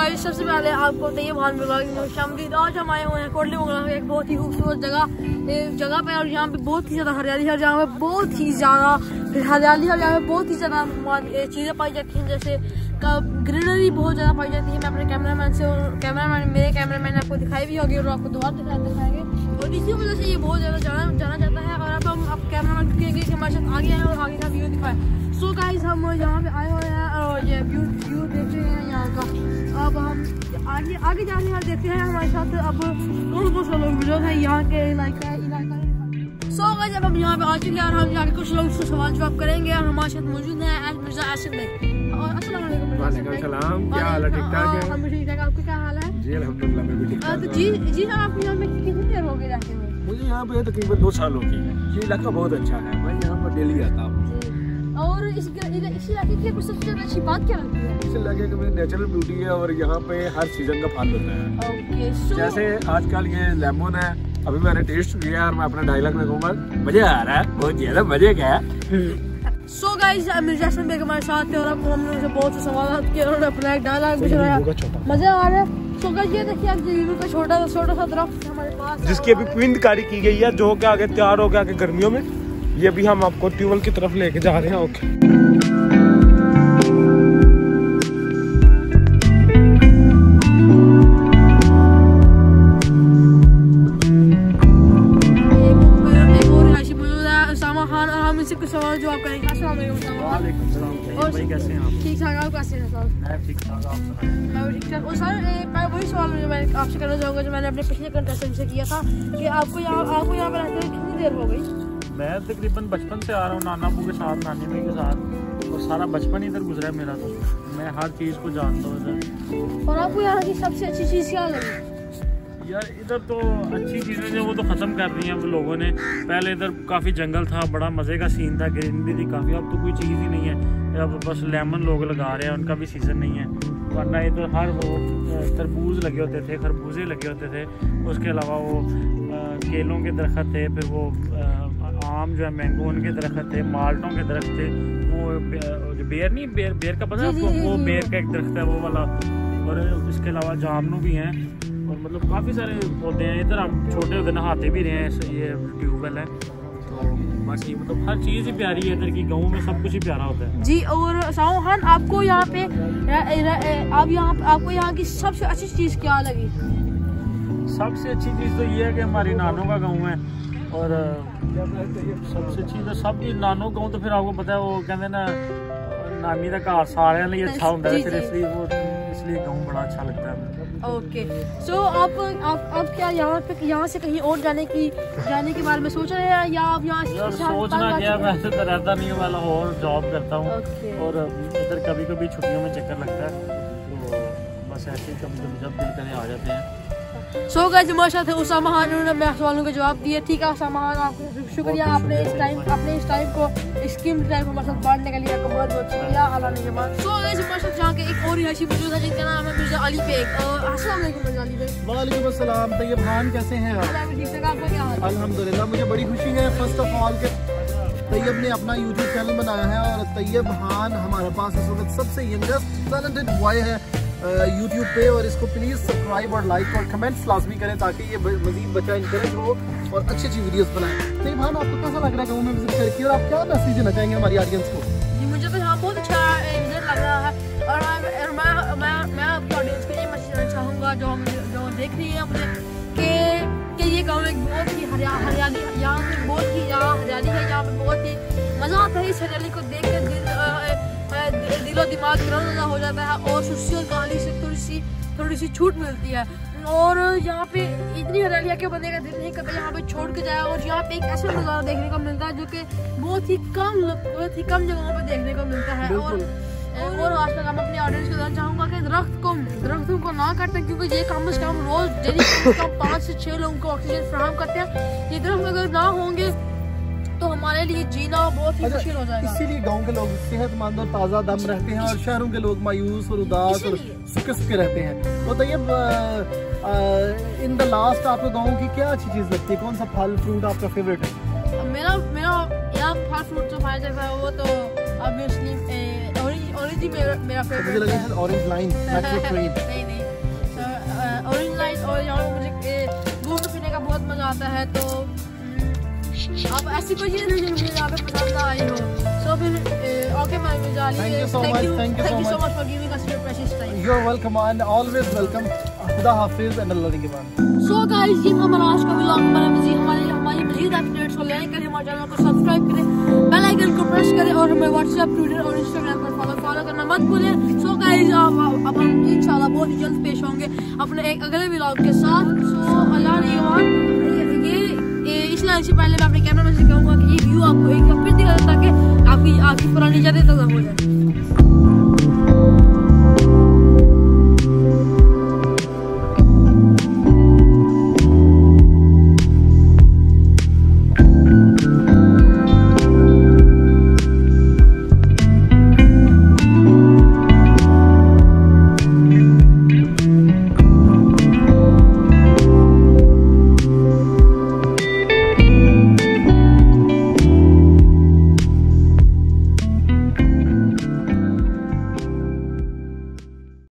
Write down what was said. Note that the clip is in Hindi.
गाइस सबसे पहले आपको तैयब भान शामदीद। आज हम आए हुए हैं कोटली मुगला, एक बहुत ही खूबसूरत जगह पे, और यहाँ पे बहुत ही ज़्यादा हरियाली है। यहाँ पे बहुत ही ज़्यादा हरियाली है, यहाँ पे बहुत ही ज़्यादा चीज़ें पाई जाती हैं, जैसे ग्रीनरी बहुत ज़्यादा पाई जाती है। मैं अपने मेरे कैमरामैन ने आपको दिखाई भी होगी और आपको दोबारा दिखाएंगे, और इसी वजह से ये बहुत ज़्यादा जाना जाता है। और अब हम कैमरामैन कहेंगे कि हमारे साथ आगे आए और आगे का व्यू दिखाएं। सो गाइस हम यहाँ पे आए हुए हैं और ये व्यू देख रहे हैं यहाँ का। अब हम आगे जाने वाले देखते हैं हमारे साथ अब कौन सा लोग मौजूद है यहाँ के इलाका। सो गाइस जब हम यहाँ पे आ चुके हैं और हम यहाँ के कुछ लोग से सवाल जवाब करेंगे, और हमारे साथ मौजूद है मिर्जा आसिफ भाई। और अस्सलाम वालेकुम। सलाम, क्या हाल है? ठीक ठाक है? हम ठीक ठाक, आपका क्या हाल है? जी अल्हम्दुलिल्लाह मैं भी ठीक ठाक हूं। जी हाँ, आप यहाँ पे कितनी देर हो गई रहते हुए? मुझे यहाँ पे तकरीबन 2 साल हो गए हैं। ये इलाका बहुत अच्छा है, मैं यहाँ पर डेली आता हूँ। और इस इलाके की सबसे ज़्यादा अच्छी बात क्या लगती है? इस इलाके में नेचुरल ब्यूटी है और यहाँ पे हर सीजन का फल होता है। ओके, जैसे आजकल ये लेमन है, अभी मैंने टेस्ट किया और मैं अपना डायलॉग में कहूँगा मजे आ रहा है, बहुत ज्यादा मजे का है। सो गाइस मिर्जा आसिफ भाई हमारे साथ थे और अब हमने उनसे बहुत से सवाल किए और अपना एक डायलॉग भी सुनाया। मजा आ रहा है। सो गाइस ये देखिए आप नींबू का छोटा सा दरख्त हमारे पास, जिसकी अभी पिंडकारी की गई है, जो के आगे तैयार हो गया आगे गर्मियों में। ये भी हम आपको ट्यूबवेल की तरफ लेके जा रहे हैं। ओके कुछ सवाल जवाब करेंगे। अस्सलाम वालेकुम सलाम भाई, कैसे हैं आप? ठीक ठाक, आप कैसे हैं सर? मैं ठीक ठाक, आप सुनाएं? मैं ठीक ठाक। और सर मैं वही सवाल जो मैं आपसे करना चाहूँगा जो मैंने अपने पिछले कंटेस्टेंट से किया था कि आपको यहाँ पे रहते हुए कितनी देर हो गई? मैं तकरीबन बचपन से आ रहा हूँ, नाना अबू के साथ, नानी भाई के साथ, और सारा बचपन इधर गुजरा है मेरा। तो मैं हर चीज़ को जानता हूँ इधर। और आपको यहाँ की सबसे अच्छी चीज़ क्या लगी? यार इधर तो अच्छी चीज़ें जो वो तो ख़त्म कर दी हैं वो लोगों ने। पहले इधर काफ़ी जंगल था, बड़ा मज़े का सीन था, ग्रीनरी थी काफ़ी। अब तो कोई चीज़ ही नहीं है, अब बस लेमन लोग लगा रहे हैं, उनका भी सीज़न नहीं है। वरना इधर हर वो तरबूज लगे होते थे, खरबूजे लगे होते थे, उसके अलावा वो केलों के दरख्त थे, फिर वो आम जो है मैंगो उनके दरख्त थे, माल्टों के दरख्त थे, वो बेर नहीं बेर का पता है आपको, वो बेर का एक दरख्त है वो वाला, और इसके अलावा जामनू भी हैं, और मतलब काफ़ी सारे पौधे हैं इधर। हम छोटे होते नहाते भी रहे हैं, ये ट्यूबवेल है। तो बाकी मतलब हर चीज़ ही प्यारी है इधर की, गाँव में सब कुछ ही प्यारा होता है जी। और साहू खान आपको यहाँ पे आपको यहाँ की सबसे अच्छी चीज़ क्या लगी? सबसे अच्छी चीज़ तो ये है कि हमारी नानों का गाँव है, और सबसे अच्छी तो सब नानों गाँव तो फिर आपको पता है वो कहते हैं ना नानी का घर सारे लिए अच्छा होता है, फिर इसलिए गाँव बड़ा अच्छा लगता है। ओके, सो आप क्या यहाँ से कहीं और जाने के बारे में सोच रहे हैं, या आप यहाँ सोचना क्या, वैसे तो रहता नहीं हूँ, मैं लाहौर जॉब करता हूँ, और इधर कभी कभी छुट्टियों में चक्कर लगता है, तो बस ऐसे ही कभी कभी जब दिल करे आ जाते हैं। सो गाइस हमारे साथ उसामा खान, उन्होंने मेरे सवालों के जवाब दिए। ठीक है उसामा खान, आपको शुक्रिया, आपने इस टाइम को इस कीमती टाइम को हमारे साथ बांटने के लिए आपका बहुत बहुत शुक्रिया। अल्लाह ने जमात। सो गाइस हमारे साथ यहाँ के एक और रिहायशी मौजूद है जिनका नाम है मिर्जा अली बेग। अस्सलाम वालेकुम मिर्जा अली बेग। वालेकुम अस्सलाम तैयब खान, कैसे हैं आप? ठीक ठाक, आपका क्या हाल है? अल्हम्दुलिल्लाह, मुझे बड़ी खुशी है फर्स्ट ऑफ ऑल के तैयब ने अपना यूट्यूब चैनल बनाया है, और तैयब खान हमारे पास इस वक्त सबसे यंगेस्ट टैलेंटेड बॉय है यूट्यूब पे, और इसको प्लीज़ सब्सक्राइब और लाइक और कमेंट्स लाजमी करें ताकि ये मजीद बच्चा इंकरेज हो और अच्छी अच्छी वीडियोस बनाए। तैयब खान आपको कैसा लग रहा है गाँव में विजिट करके, और आप क्या मैसेज देना चाहेंगे हमारी ऑडियंस को? जी मुझे तो यहाँ बहुत अच्छा विजिट लग रहा है, और मैं आपकी ऑडियंस को ये मैसेज देना चाहूँगा जो देख रही है मुझे कि ये गाँव में बहुत ही हरियाली, यहाँ पे बहुत ही हरियाली है, यहाँ पे बहुत ही मज़ा आता है। इस हरियाली को देख कर दिलो दिमाग तरोताज़ा हो जाता है, और सुस्ती और काहली से थोड़ी सी छूट मिलती है। और यहाँ पे इतनी हरियाली के बंदे का दिल नहीं करता यहाँ पे छोड़ के जाए, और यहाँ पे एक ऐसा नज़ारा देखने को मिलता है जो कि बहुत ही कम जगहों पे देखने को मिलता है। और आज तक हम अपने ऑडियंस को बताना चाहूँगा कि दरख्तों को ना काटें, क्योंकि ये कम से कम रोज डेली 5 से 6 लोगों को ऑक्सीजन फराहम करते हैं। ये दरख्त अगर ना होंगे तो हमारे लिए जीना बहुत ही मुश्किल हो जाएगा। इसीलिए गांव के लोग सेहतमंद और ताज़ा दम रहते हैं, और शहरों के लोग मायूस और उदास और सूखे रहते हैं। तो तैयब इन द लास्ट आपको गाँव की क्या अच्छी चीज़ लगती है? कौन सा फल फ्रूट आपका फेवरेट है? मेरा यहाँ फल फ्रूट जो पाया जाता है वो तो ऑब्वियसली ऑरेंज ही मेरा फेवरेट है। मुझे लगा ऑरेंज लाइन नहीं यहाँ पे मुझे घूमने फिरने का बहुत मजा आता है। तो अब ऐसी कोई चीज़ नहीं जो मुझे यहाँ पे पसंद ना आई हो। सो फिर ओके मैं जा रही हूँ। Thank you so much for giving us your precious time. You are welcome and always welcome. खुदा हाफिज एंड अल्लाह निगहबान। सो गाइस ये हमारा आज का व्लॉग हमारी मज़ीद अपडेट्स को लाइक करें, हमारे चैनल को सब्सक्राइब करें, बेल आइकन को प्रेस करें और हमें व्हाट्सएप, ट्विटर और इंस्टाग्राम पर फॉलो करना मत भूलें। सो गाइस अब हम इंशाल्लाह बहुत ही जल्द पेश होंगे अपने एक अगले व्लॉग के साथ। सो अल्लाह निगहबान। ये इसलिए इससे पहले मैं अपने कैमरा में से कहूँगा कि ये व्यू आपको एक बार फिर दिखा देता कि आपकी पुरानी यादें ताज़ा हो जाए।